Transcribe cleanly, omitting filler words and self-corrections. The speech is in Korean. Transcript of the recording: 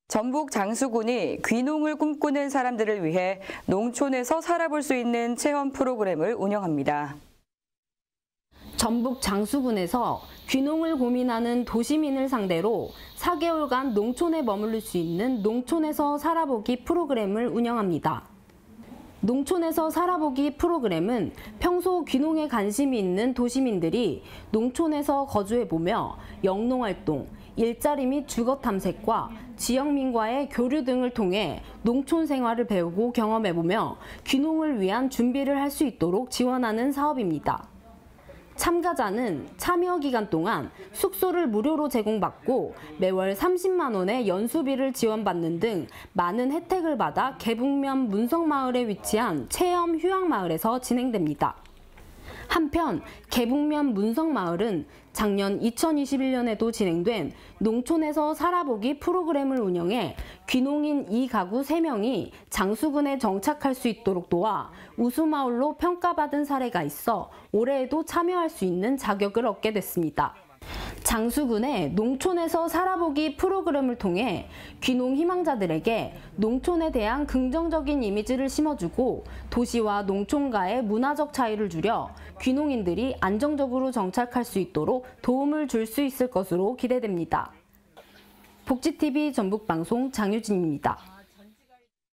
전북 장수군이 귀농을 꿈꾸는 사람들을 위해 농촌에서 살아볼 수 있는 체험 프로그램을 운영합니다. 전북 장수군에서 귀농을 고민하는 도시민을 상대로 4개월간 농촌에 머무를 수 있는 농촌에서 살아보기 프로그램을 운영합니다. 농촌에서 살아보기 프로그램은 평소 귀농에 관심이 있는 도시민들이 농촌에서 거주해보며 영농활동, 일자리 및 주거 탐색과 지역민과의 교류 등을 통해 농촌 생활을 배우고 경험해보며 귀농을 위한 준비를 할 수 있도록 지원하는 사업입니다. 참가자는 참여 기간 동안 숙소를 무료로 제공받고 매월 30만 원의 연수비를 지원받는 등 많은 혜택을 받아 계북면 문성마을에 위치한 체험 휴양마을에서 진행됩니다. 한편 계북면 문성마을은 작년 2021년에도 진행된 농촌에서 살아보기 프로그램을 운영해 귀농인 2가구 3명이 장수군에 정착할 수 있도록 도와 우수마을로 평가받은 사례가 있어 올해에도 참여할 수 있는 자격을 얻게 됐습니다. 장수군의 농촌에서 살아보기 프로그램을 통해 귀농 희망자들에게 농촌에 대한 긍정적인 이미지를 심어주고 도시와 농촌과의 문화적 차이를 줄여 귀농인들이 안정적으로 정착할 수 있도록 도움을 줄 수 있을 것으로 기대됩니다. 복지TV 전북방송 장유진입니다.